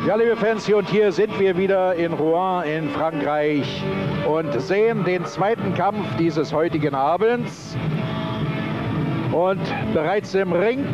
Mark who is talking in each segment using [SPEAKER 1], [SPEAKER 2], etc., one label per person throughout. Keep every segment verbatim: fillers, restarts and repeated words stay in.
[SPEAKER 1] Ja, liebe Fans, hier und hier sind wir wieder in Rouen in Frankreich und sehen den zweiten Kampf dieses heutigen Abends. Und bereits im Ring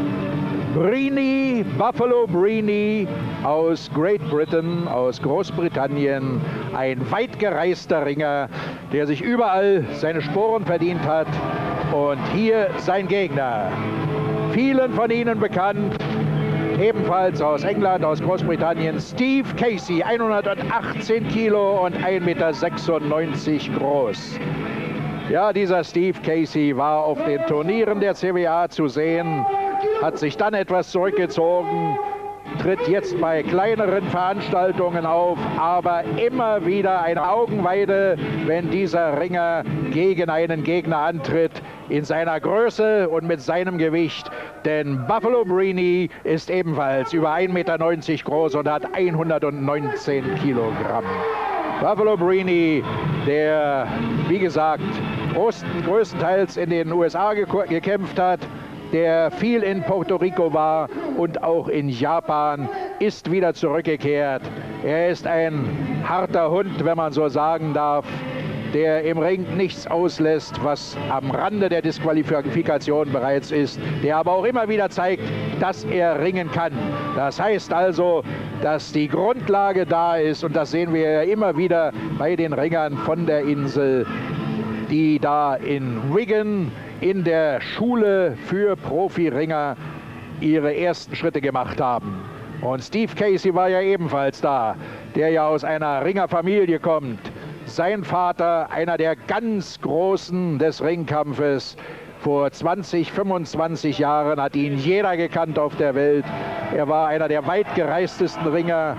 [SPEAKER 1] Brini, Buffalo Brini aus Great Britain, aus Großbritannien, ein weit gereister Ringer, der sich überall seine Sporen verdient hat. Und hier sein Gegner, vielen von Ihnen bekannt, ebenfalls aus England, aus Großbritannien, Steve Casey, hundertachtzehn Kilo und ein Meter sechsundneunzig groß. Ja, dieser Steve Casey war auf den Turnieren der C W A zu sehen, hat sich dann etwas zurückgezogen, tritt jetzt bei kleineren Veranstaltungen auf, aber immer wieder eine Augenweide, wenn dieser Ringer gegen einen Gegner antritt, in seiner Größe und mit seinem Gewicht. Denn Buffalo Brini ist ebenfalls über ein Meter neunzig groß und hat hundertneunzehn Kilogramm. Buffalo Brini, der, wie gesagt, größtenteils in den U S A gekämpft hat, der viel in Puerto Rico war und auch in Japan, ist wieder zurückgekehrt. Er ist ein harter Hund, wenn man so sagen darf, der im Ring nichts auslässt, was am Rande der Disqualifikation bereits ist, der aber auch immer wieder zeigt, dass er ringen kann. Das heißt also, dass die Grundlage da ist, und das sehen wir ja immer wieder bei den Ringern von der Insel, die da in Wigan in der Schule für Profiringer ihre ersten Schritte gemacht haben. Und Steve Casey war ja ebenfalls da, der ja aus einer Ringerfamilie kommt. Sein Vater, einer der ganz Großen des Ringkampfes, vor zwanzig, fünfundzwanzig Jahren hat ihn jeder gekannt auf der Welt. Er war einer der weitgereistesten Ringer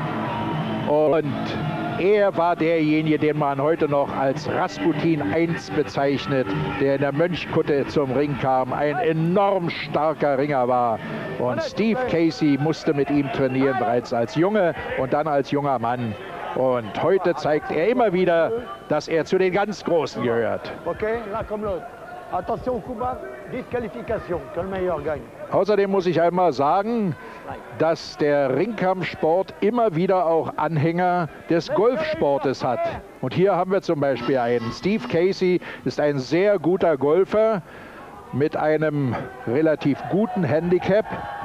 [SPEAKER 1] und er war derjenige, den man heute noch als Rasputin eins bezeichnet, der in der Mönchkutte zum Ring kam, ein enorm starker Ringer war. Und Steve Casey musste mit ihm trainieren, bereits als Junge und dann als junger Mann. Und heute zeigt er immer wieder, dass er zu den ganz Großen gehört.
[SPEAKER 2] Okay, là comme l'autre. Attention, Kuba, Disqualification, que le meilleur gagne.
[SPEAKER 1] Außerdem muss ich einmal sagen, dass der Ringkampfsport immer wieder auch Anhänger des Golfsportes hat. Und hier haben wir zum Beispiel einen. Steve Casey ist ein sehr guter Golfer mit einem relativ guten Handicap.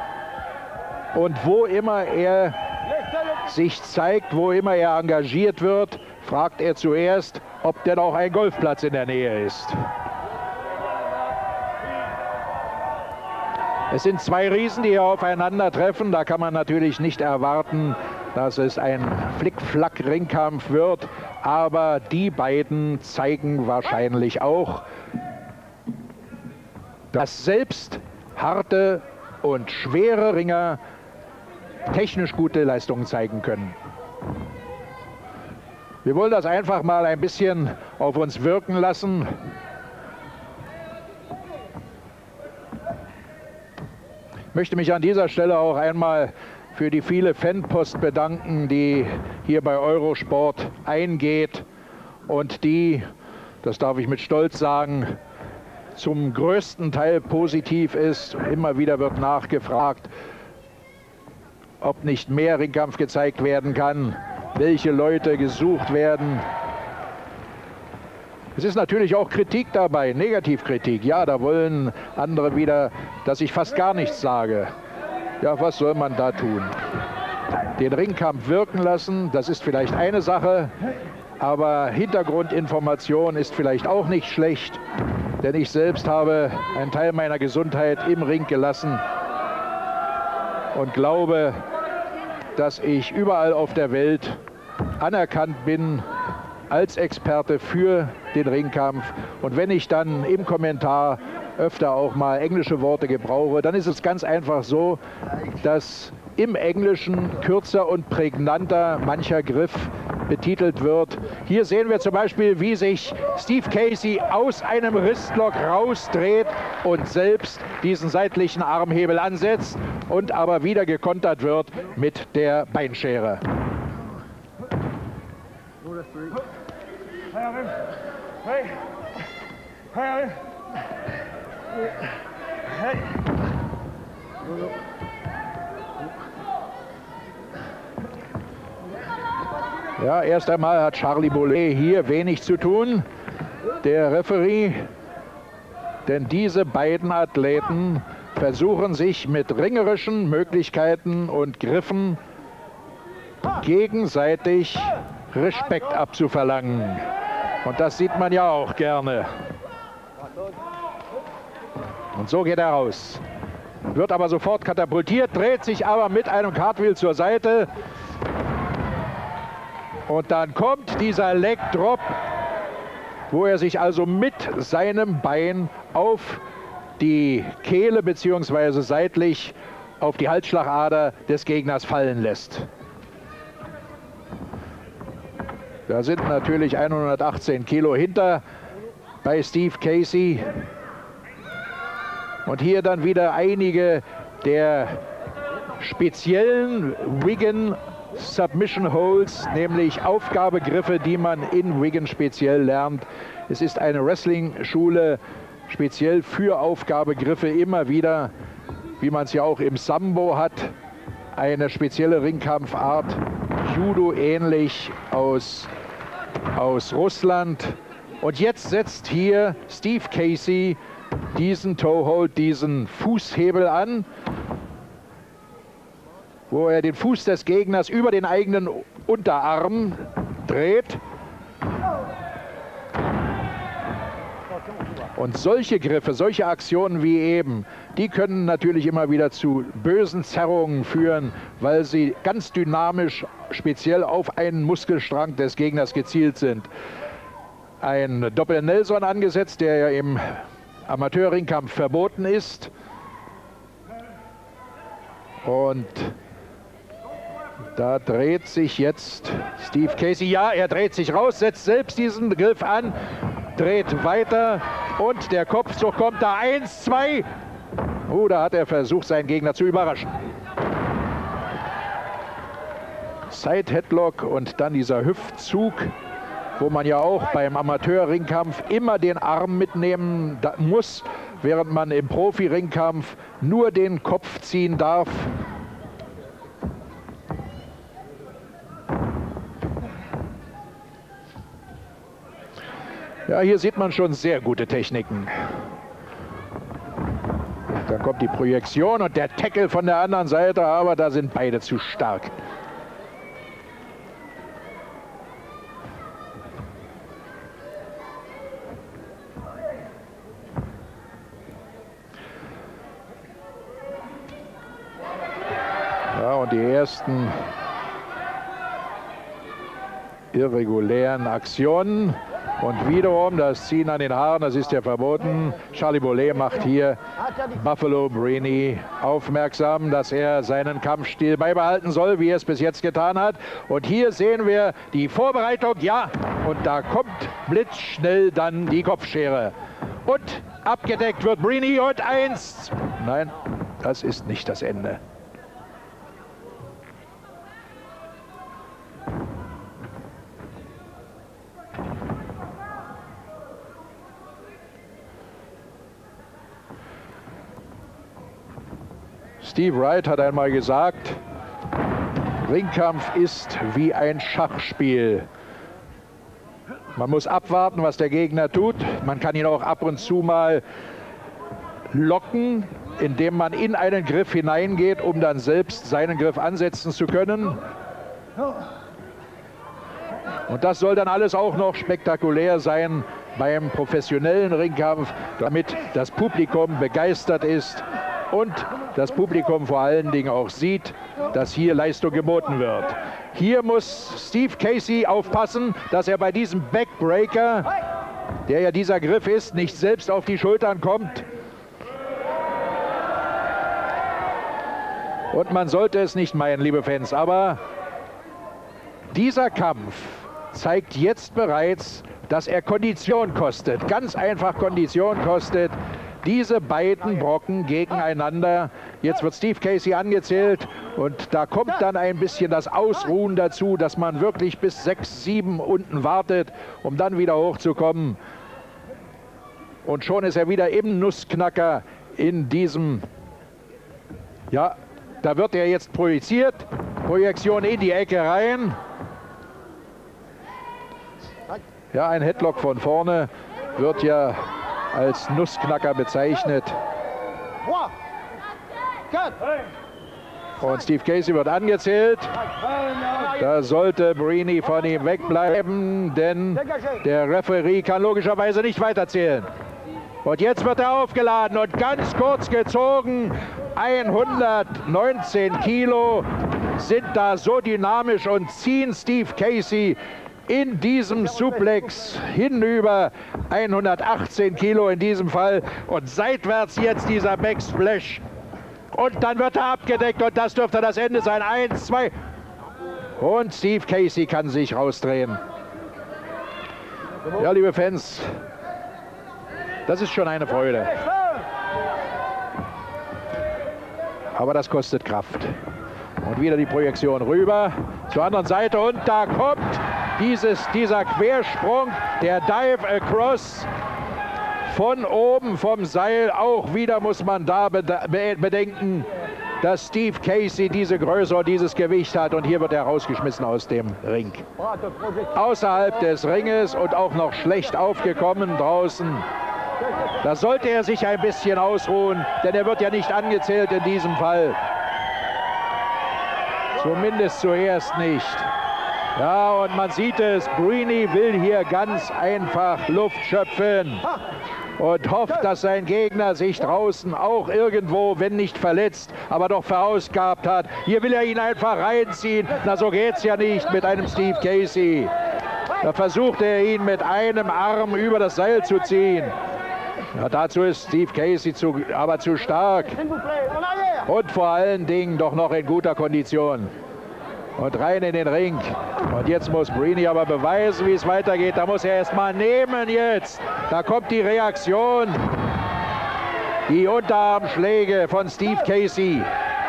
[SPEAKER 1] Und wo immer er sich zeigt, wo immer er engagiert wird, fragt er zuerst, ob denn auch ein Golfplatz in der Nähe ist. Es sind zwei Riesen, die hier aufeinandertreffen. Da kann man natürlich nicht erwarten, dass es ein Flick-Flack-Ringkampf wird. Aber die beiden zeigen wahrscheinlich auch, dass selbst harte und schwere Ringer technisch gute Leistungen zeigen können. Wir wollen das einfach mal ein bisschen auf uns wirken lassen. Ich möchte mich an dieser Stelle auch einmal für die viele Fanpost bedanken, die hier bei Eurosport eingeht und die, das darf ich mit Stolz sagen, zum größten Teil positiv ist. Immer wieder wird nachgefragt, ob nicht mehr Ringkampf gezeigt werden kann, welche Leute gesucht werden. Es ist natürlich auch Kritik dabei, Negativkritik. Ja, da wollen andere wieder, dass ich fast gar nichts sage. Ja, was soll man da tun? Den Ringkampf wirken lassen, das ist vielleicht eine Sache, aber Hintergrundinformation ist vielleicht auch nicht schlecht, denn ich selbst habe einen Teil meiner Gesundheit im Ring gelassen und glaube, dass ich überall auf der Welt anerkannt bin als Experte für den Ringkampf. Und wenn ich dann im Kommentar öfter auch mal englische Worte gebrauche, dann ist es ganz einfach so, dass im Englischen kürzer und prägnanter mancher Griff betitelt wird. Hier sehen wir zum Beispiel, wie sich Steve Casey aus einem Wristlock rausdreht und selbst diesen seitlichen Armhebel ansetzt und aber wieder gekontert wird mit der Beinschere.
[SPEAKER 2] Hey, hey, hey.
[SPEAKER 1] Ja, erst einmal hat Charlie Bollet hier wenig zu tun, der Referee. Denn diese beiden Athleten versuchen sich mit ringerischen Möglichkeiten und Griffen gegenseitig Respekt abzuverlangen. Und das sieht man ja auch gerne. Und so geht er raus. Wird aber sofort katapultiert, dreht sich aber mit einem Cartwheel zur Seite. Und dann kommt dieser Leg Drop, wo er sich also mit seinem Bein auf die Kehle bzw. seitlich auf die Halsschlagader des Gegners fallen lässt. Da sind natürlich hundertachtzehn Kilo hinter bei Steve Casey. Und hier dann wieder einige der speziellen Wigan Submission Holds, nämlich Aufgabegriffe, die man in Wigan speziell lernt. Es ist eine Wrestling-Schule speziell für Aufgabegriffe immer wieder, wie man es ja auch im Sambo hat, eine spezielle Ringkampfart, Judo ähnlich aus, aus Russland. Und jetzt setzt hier Steve Casey diesen Toehold, diesen Fußhebel an, wo er den Fuß des Gegners über den eigenen Unterarm dreht. Und solche Griffe, solche Aktionen wie eben, die können natürlich immer wieder zu bösen Zerrungen führen, weil sie ganz dynamisch speziell auf einen Muskelstrang des Gegners gezielt sind. Ein Doppel-Nelson angesetzt, der ja im Amateurringkampf verboten ist. Und da dreht sich jetzt Steve Casey. Ja, er dreht sich raus, setzt selbst diesen Griff an, dreht weiter und der Kopfzug kommt da. Eins, zwei. Oh, da hat er versucht, seinen Gegner zu überraschen. Side-Headlock und dann dieser Hüftzug, wo man ja auch beim Amateurringkampf immer den Arm mitnehmen muss, während man im Profi-Ringkampf nur den Kopf ziehen darf. Ja, hier sieht man schon sehr gute Techniken. Da kommt die Projektion und der Tackle von der anderen Seite, aber da sind beide zu stark. Ja, und die ersten irregulären Aktionen. Und wiederum das Ziehen an den Haaren, das ist ja verboten. Charlie Bollet macht hier Buffalo Brini aufmerksam, dass er seinen Kampfstil beibehalten soll, wie er es bis jetzt getan hat. Und hier sehen wir die Vorbereitung. Ja, und da kommt blitzschnell dann die Kopfschere. Und abgedeckt wird Brini und eins. Nein, das ist nicht das Ende. Steve Wright hat einmal gesagt, Ringkampf ist wie ein Schachspiel. Man muss abwarten, was der Gegner tut. Man kann ihn auch ab und zu mal locken, indem man in einen Griff hineingeht, um dann selbst seinen Griff ansetzen zu können. Und das soll dann alles auch noch spektakulär sein beim professionellen Ringkampf, damit das Publikum begeistert ist. Und das Publikum vor allen Dingen auch sieht, dass hier Leistung geboten wird. Hier muss Steve Casey aufpassen, dass er bei diesem Backbreaker, der ja dieser Griff ist, nicht selbst auf die Schultern kommt. Und man sollte es nicht meinen, liebe Fans, aber dieser Kampf zeigt jetzt bereits, dass er Kondition kostet. Ganz einfach Kondition kostet. Diese beiden Brocken gegeneinander. Jetzt wird Steve Casey angezählt und da kommt dann ein bisschen das Ausruhen dazu, dass man wirklich bis sechs, sieben unten wartet, um dann wieder hochzukommen. Und schon ist er wieder im Nussknacker in diesem, ja, da wird er jetzt projiziert. Projektion in die Ecke rein. Ja, ein Headlock von vorne wird ja als Nussknacker bezeichnet. Und Steve Casey wird angezählt. Da sollte Brini von ihm wegbleiben, denn der Referee kann logischerweise nicht weiterzählen. Und jetzt wird er aufgeladen und ganz kurz gezogen. hundertneunzehn Kilo sind da so dynamisch und ziehen Steve Casey in diesem Suplex hinüber. hundertachtzehn Kilo in diesem Fall. Und seitwärts jetzt dieser Backsplash. Und dann wird er abgedeckt und das dürfte das Ende sein. Eins, zwei. Und Steve Casey kann sich rausdrehen. Ja, liebe Fans, das ist schon eine Freude. Aber das kostet Kraft. Und wieder die Projektion rüber zur anderen Seite. Und da kommt dieses, dieser Quersprung, der Dive Across von oben vom Seil. Auch wieder muss man da bedenken, dass Steve Casey diese Größe und dieses Gewicht hat. Und hier wird er rausgeschmissen aus dem Ring. Außerhalb des Ringes und auch noch schlecht aufgekommen draußen. Da sollte er sich ein bisschen ausruhen, denn er wird ja nicht angezählt in diesem Fall. Zumindest zuerst nicht. Ja, und man sieht es, Brini will hier ganz einfach Luft schöpfen und hofft, dass sein Gegner sich draußen auch irgendwo, wenn nicht verletzt, aber doch verausgabt hat. Hier will er ihn einfach reinziehen. Na, so geht's ja nicht mit einem Steve Casey. Da versucht er ihn mit einem Arm über das Seil zu ziehen. Ja, dazu ist Steve Casey zu, aber zu stark und vor allen Dingen doch noch in guter Kondition. Und rein in den Ring. Und jetzt muss Brini aber beweisen, wie es weitergeht. Da muss er erst mal nehmen jetzt. Da kommt die Reaktion. Die Unterarmschläge von Steve Casey.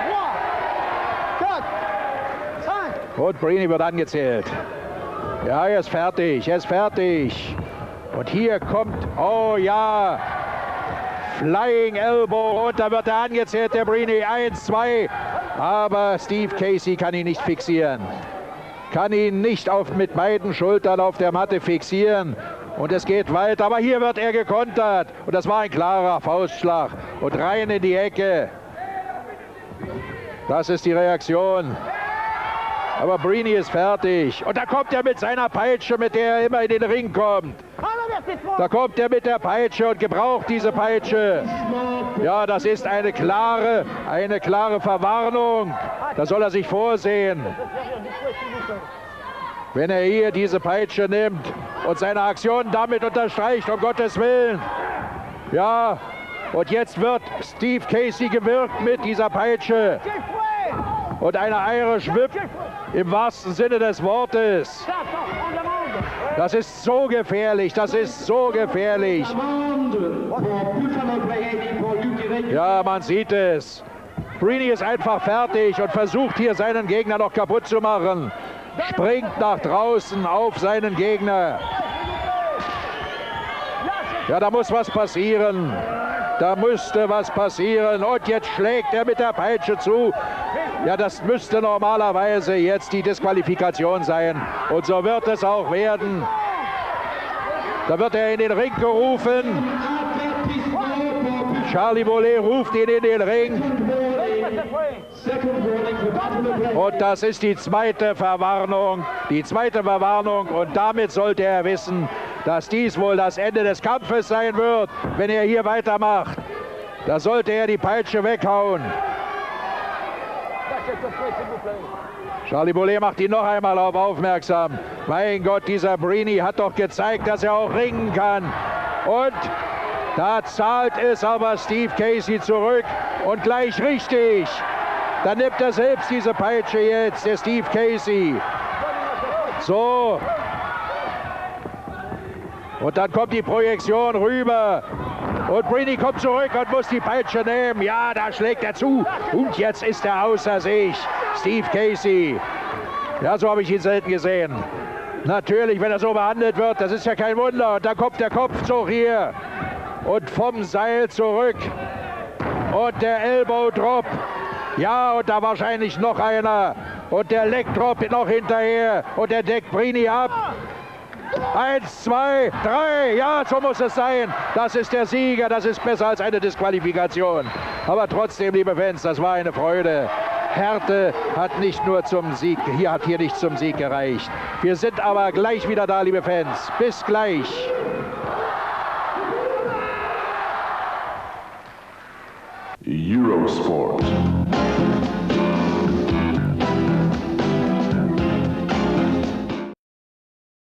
[SPEAKER 1] Und Brini wird angezählt. Ja, er ist fertig, er ist fertig. Und hier kommt, oh ja, Flying Elbow. Und da wird er angezählt, der Brini. Eins, zwei. Aber Steve Casey kann ihn nicht fixieren. Kann ihn nicht auf, mit beiden Schultern auf der Matte fixieren. Und es geht weiter. Aber hier wird er gekontert. Und das war ein klarer Faustschlag. Und rein in die Ecke. Das ist die Reaktion. Aber Brini ist fertig. Und da kommt er mit seiner Peitsche, mit der er immer in den Ring kommt. Da kommt er mit der Peitsche und gebraucht diese Peitsche. Ja, das ist eine klare, eine klare Verwarnung. Da soll er sich vorsehen. Wenn er hier diese Peitsche nimmt und seine Aktion damit unterstreicht, um Gottes Willen. Ja, und jetzt wird Steve Casey gewirkt mit dieser Peitsche. Und eine Irish Whip im wahrsten Sinne des Wortes. Das ist so gefährlich, das ist so gefährlich. Ja, man sieht es. Brini ist einfach fertig und versucht hier seinen Gegner noch kaputt zu machen. Springt nach draußen auf seinen Gegner. Ja, da muss was passieren. Da müsste was passieren. Und jetzt schlägt er mit der Peitsche zu. Ja, das müsste normalerweise jetzt die Disqualifikation sein. Und so wird es auch werden. Da wird er in den Ring gerufen. Charlie Bollet ruft ihn in den Ring. Und das ist die zweite Verwarnung. Die zweite Verwarnung. Und damit sollte er wissen, dass dies wohl das Ende des Kampfes sein wird, wenn er hier weitermacht. Da sollte er die Peitsche weghauen. Charlie Bollet macht ihn noch einmal auf aufmerksam. Mein Gott, dieser Brini hat doch gezeigt, dass er auch ringen kann. Und da zahlt es aber Steve Casey zurück und gleich richtig. Dann nimmt er selbst diese Peitsche jetzt, der Steve Casey. So. Und dann kommt die Projektion rüber. Und Brini kommt zurück und muss die Peitsche nehmen. Ja, da schlägt er zu. Und jetzt ist er außer sich. Steve Casey. Ja, so habe ich ihn selten gesehen. Natürlich, wenn er so behandelt wird, das ist ja kein Wunder. Und dann kommt der Kopfzug hier. Und vom Seil zurück. Und der Elbow Drop. Ja, und da wahrscheinlich noch einer. Und der Leg Drop noch hinterher. Und der deckt Brini ab. Eins, zwei, drei. Ja, so muss es sein. Das ist der Sieger. Das ist besser als eine Disqualifikation. Aber trotzdem, liebe Fans, das war eine Freude. Härte hat nicht nur zum Sieg, hier hat hier nicht zum Sieg gereicht. Wir sind aber gleich wieder da, liebe Fans. Bis gleich.
[SPEAKER 3] Eurosport.